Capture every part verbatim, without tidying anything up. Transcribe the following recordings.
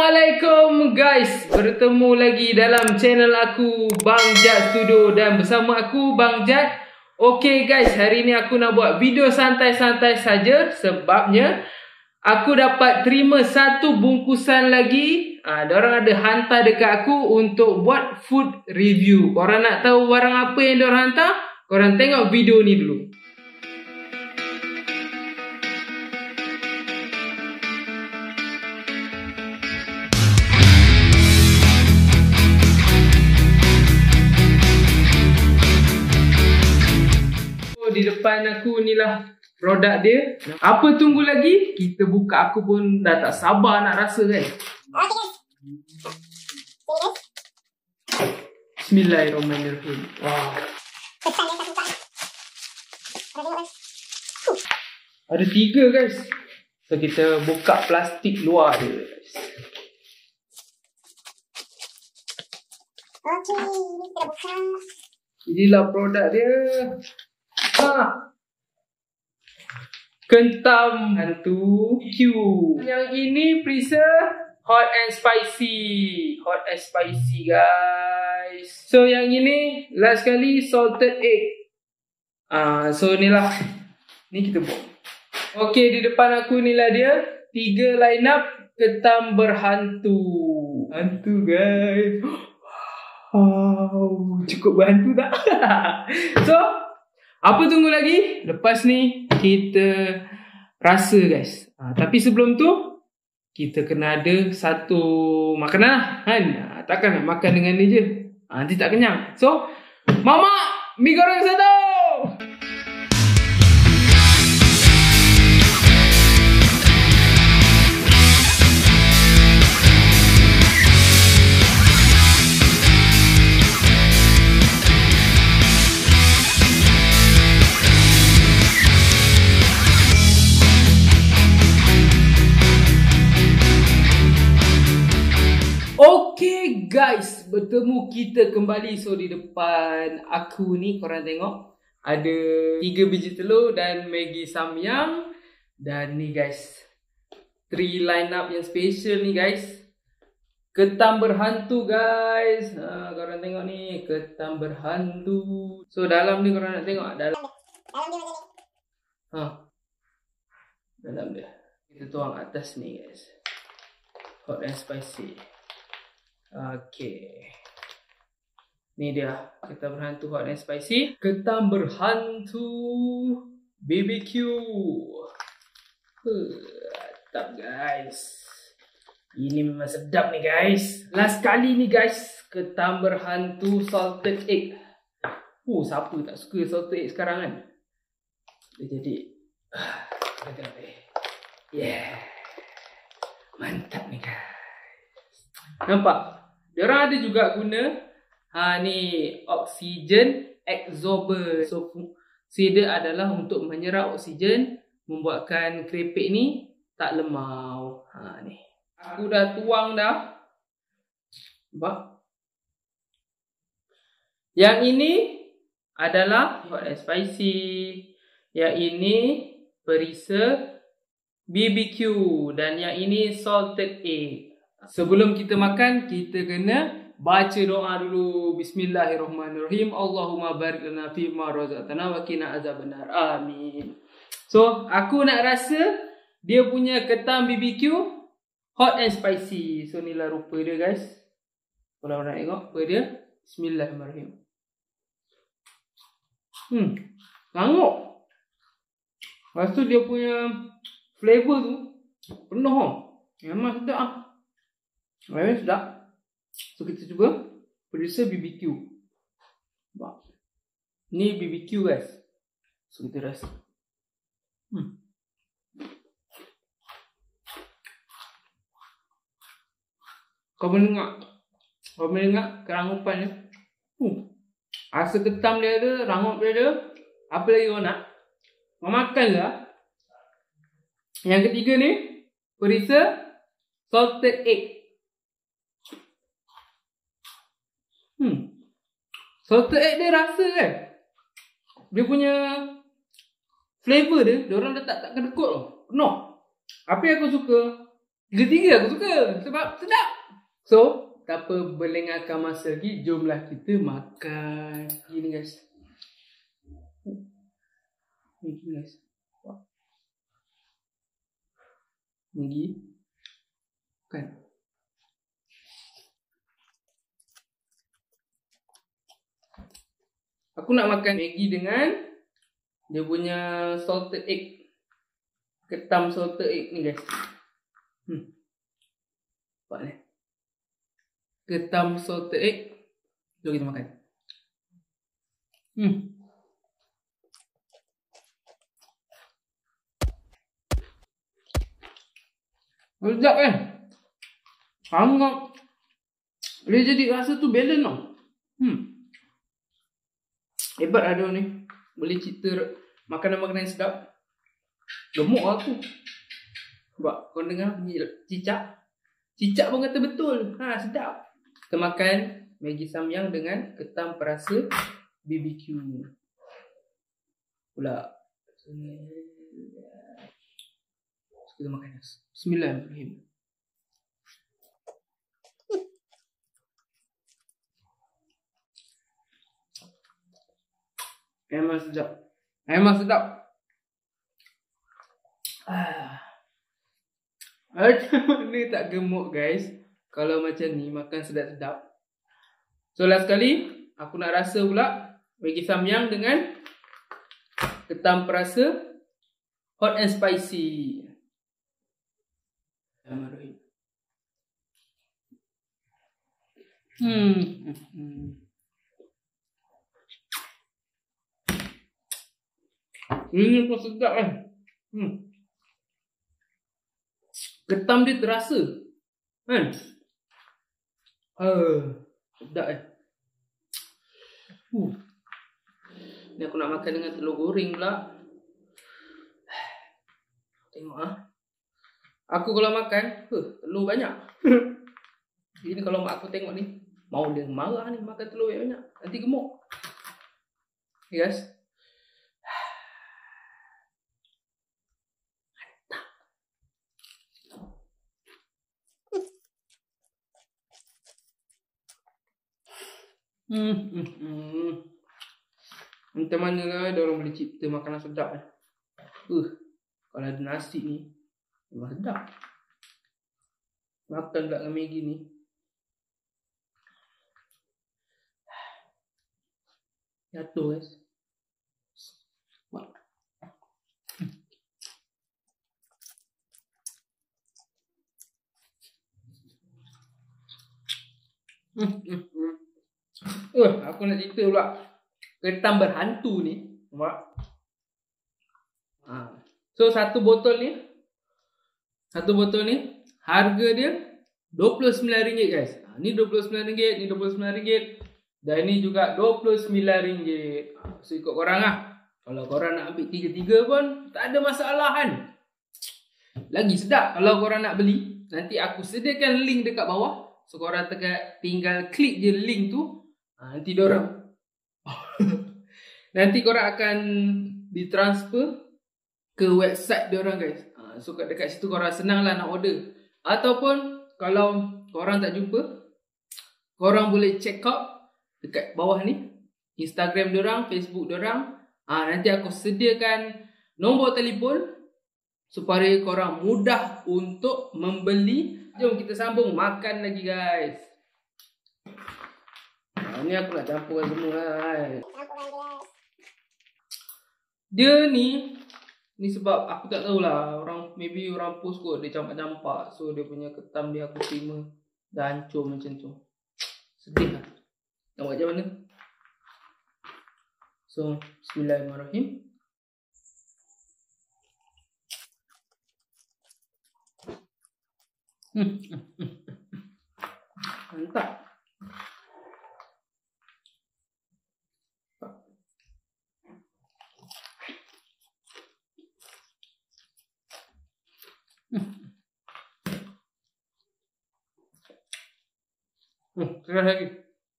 Assalamualaikum guys, bertemu lagi dalam channel aku Bang Jad Studio dan bersama aku Bang Jad. Okay guys, hari ni aku nak buat video santai-santai saja sebabnya aku dapat terima satu bungkusan lagi. Ah, diorang ada hantar dekat aku untuk buat food review. Korang nak tahu barang apa yang diorang hantar? Korang tengok video ni dulu. Di depan aku ni lah produk dia. Apa tunggu lagi? Kita buka. Aku pun dah tak sabar nak rasa kan. Bismillahirrahmanirrahim. Wow. Ada tiga guys. So kita buka plastik luar dia guys. Okey, ini kita buka. Inilah produk dia. Ha. Kentam hantu B B Q. Yang ini freezer hot and spicy. Hot and spicy guys. So yang ini last kali salted egg. Ah, so inilah. Ni kita buat. Okey, di depan aku inilah dia. Tiga line up ketam berhantu. Hantu guys. Wow, cukup berhantu tak? So apa tunggu lagi? Lepas ni kita rasa guys. Ha, tapi sebelum tu kita kena ada satu makanan lah, kan? Ha, takkan nak makan dengan ni je. Ha, nanti tak kenyang. So, mama, mi goreng satu. Okay guys, bertemu kita kembali. So di depan aku ni korang tengok ada tiga biji telur dan Maggi Samyang. Dan ni guys, three line up yang special ni guys. Ketam berhantu guys. Ha, korang tengok ni, ketam berhantu. So dalam ni korang nak tengok dalam. Dalam dia macam ni. Ha. Dalam dia. Kita tuang atas ni guys. Hot and spicy. Okay. Ni dia. Ketam berhantu hot and spicy. Ketam berhantu B B Q. Mantap guys. Ini memang sedap ni guys. Last kali ni guys. Ketam berhantu salted egg. Oh, siapa tak suka salted egg sekarang kan? Dia jadi yeah. Mantap ni guys. Nampak? Diorang ada juga guna ha ni oxygen absorber. So fungsi dia adalah untuk menyerap oksigen, membuatkan keripik ni tak lemau. Ha ni. Aku dah tuang dah. Nampak? Yang ini adalah hot and spicy. Yang ini perisa B B Q dan yang ini salted egg. Sebelum kita makan, kita kena baca doa dulu. Bismillahirrahmanirrahim. Allahumma barik lana fi ma razaqtana wa qina azabannar. Amin. So, aku nak rasa dia punya ketam B B Q hot and spicy. So, inilah rupa dia guys. Kalau nak tengok apa dia. Bismillahirrahmanirrahim. Hmm, languk. Lepas tu dia punya flavor tu penuh. Memang sedap ah. Memang sedap. So kita cuba perisa B B Q. Nampak? Ni B B Q guys. So kita rasa. Hmm. Kau boleh dengar. Kau boleh dengar kerangupan dia. Hmm. Rasa ketam dia ada, rangup dia ada. Apa lagi kau nak? Kau makan lah. Yang ketiga ni perisa salted egg. Hmm. Salted egg dia rasa kan. Dia punya flavor dia, diorang letak tak kedekut tau. Penuh. Apa yang aku suka Ketiga aku suka sebab sedap. So, tanpa berlengahkan masa lagi, jomlah kita makan. Gini guys. Ni guys. Maggi. Kan. Aku nak makan Maggi dengan dia punya salted egg. Ketam salted egg ni guys. Hmm. Nampak ni. Ketam salted egg. Jom kita makan. Hmm. Sedap kan? Hangat. Dia jadi rasa tu balance tau. Hmm. Hebat ada ni. Boleh cipta makanan-makanan yang sedap. Gemuk aku. Sebab kau dengar bunyi cicak. Cicak pun kata betul. Ha, sedap. Kita makan Maggi Samyang dengan ketam perasa B B Q. Pula. Kita makan. Bismillahirrahmanirrahim. Memang sedap. Memang sedap. Ah. Macam mana tak gemuk guys kalau macam ni makan sedap-sedap. So last sekali aku nak rasa pula Maggi Samyang dengan ketam perasa hot and spicy. Bismillahirrahmanirrahim. Hmm. Hmm. Ini pun sedap kan. Hmm. Ketam dia terasa. Kan? Uh, sedap kan. Uh. Ni aku nak makan dengan telur goreng pula. Tengok ah. Aku kalau makan, huh, telur banyak. Ini kalau mak aku tengok ni, mau dia marah ni makan telur banyak. Nanti gemuk. Okay guys. Hmm, hmm, hmm. Macam mana lah dia orang boleh cipta makanan sedap kan. Uh, kalau ada nasi ni memang sedap. Makan pula dengan Maggi ni. Jatuh guys. Hmm, hmm, hmm. Uh, aku nak cerita pula ketam berhantu ni. Nampak? Ha. So satu botol ni, Satu botol ni harga dia dua puluh sembilan ringgit guys. Ha, ni dua puluh sembilan ringgit, ni dua puluh sembilan ringgit. Dan ni juga dua puluh sembilan ringgit. Ha, so ikut korang lah. Kalau korang nak ambil tiga-tiga pun tak ada masalah kan. Lagi sedap kalau korang nak beli. Nanti aku sediakan link dekat bawah. So korang tekan, tinggal klik je link tu. Ha, nanti diorang nanti korang akan ditransfer ke website diorang guys. Ha, so kat dekat situ korang senang lah nak order. Ataupun kalau korang tak jumpa, korang boleh check out dekat bawah ni Instagram diorang, Facebook diorang. Ha, nanti aku sediakan nombor telefon supaya korang mudah untuk membeli. Jom kita sambung makan lagi guys. Ha, ni aku nak campurkan semua lah. Dia ni Ni sebab aku tak tahulah. Orang, maybe orang post kot dia campak-campak. So dia punya ketam dia aku terima dah hancur macam tu. Sedih lah. Nak buat macam mana? So bismillahirrahmanirrahim. Hmm. Mantap. Hmm, keras lagi.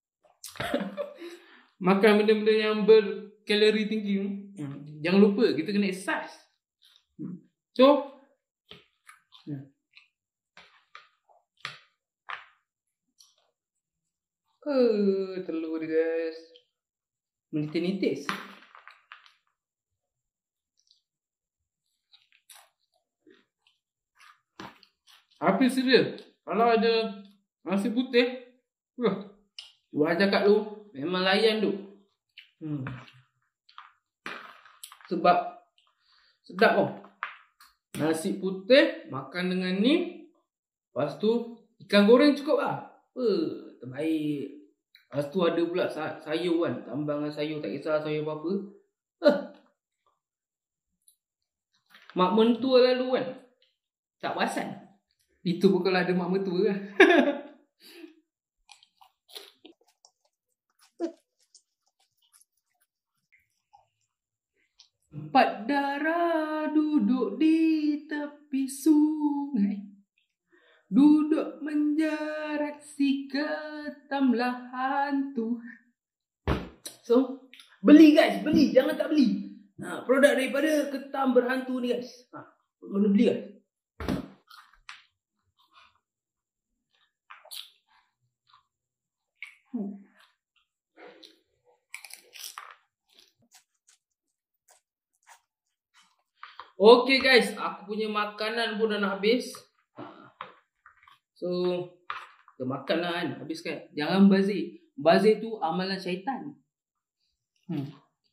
Makan benda-benda yang berkalori tinggi. Hmm. Jangan lupa kita kena exercise. Hmm. So hmm. Huh, telur dia guys. Menitis-nitis. Habis dia. Kalau ada nasi putih, wah, buat cakap tu memang layan tu. Hmm. Sebab sedap oh. Nasi putih makan dengan ni. Lepas tu ikan goreng cukup lah. Uh, terbaik. Lepas tu ada pula sayur kan. Tambah dengan sayur, tak kisah sayur apa-apa. Uh. Mak mentua lalu kan. Tak perasan. Itu pun kalau ada mak mentua kan. Empat darah duduk di tepi sungai, duduk menjerat si ketamlah hantu. So, beli guys, beli, jangan tak beli. Ha, produk daripada ketam berhantu ni guys. Ha, kena beli guys. Hmm. Okay guys, aku punya makanan pun dah nak habis. So, kita makan lah kan, habis kan. Jangan bazir. Bazir tu amalan syaitan. Hmm.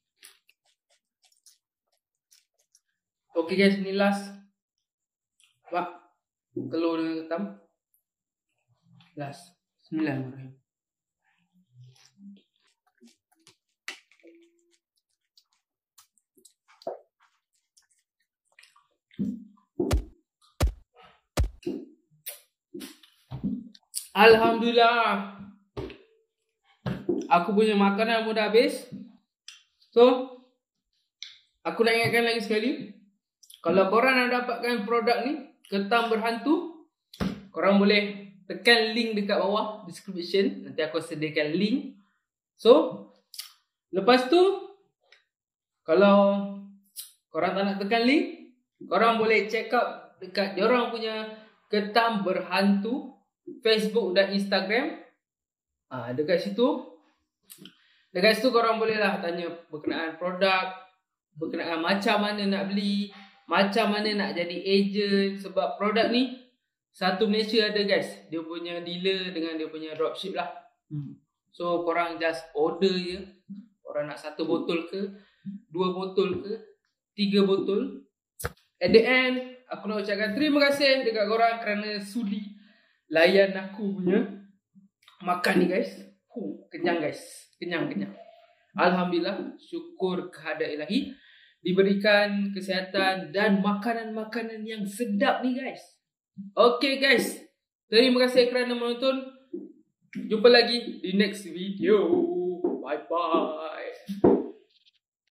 Okay guys, ni last. Pak, telur dengan ketam. Last. Bismillahirrahmanirrahim. Alhamdulillah. Aku punya makanan pun dah habis. So, aku nak ingatkan lagi sekali. Kalau korang nak dapatkan produk ni, ketam berhantu, korang boleh tekan link dekat bawah description. Nanti aku sediakan link. So, lepas tu, kalau korang tak nak tekan link, korang boleh check out dekat diorang punya ketam berhantu Facebook dan Instagram. Ah, dekat situ. Dekat situ korang boleh lah tanya berkenaan produk, berkenaan macam mana nak beli, macam mana nak jadi agent. Sebab produk ni satu Malaysia ada guys. Dia punya dealer dengan dia punya dropship lah. hmm. So korang just order je. Korang nak satu botol ke, dua botol ke, tiga botol. At the end, aku nak ucapkan terima kasih dekat korang kerana sudi layan aku punya makan ni guys. Huh, kenyang guys. Kenyang-kenyang. Alhamdulillah. Syukur kehadrat ilahi. Diberikan kesihatan dan makanan-makanan yang sedap ni guys. Okay guys. Terima kasih kerana menonton. Jumpa lagi di next video. Bye bye.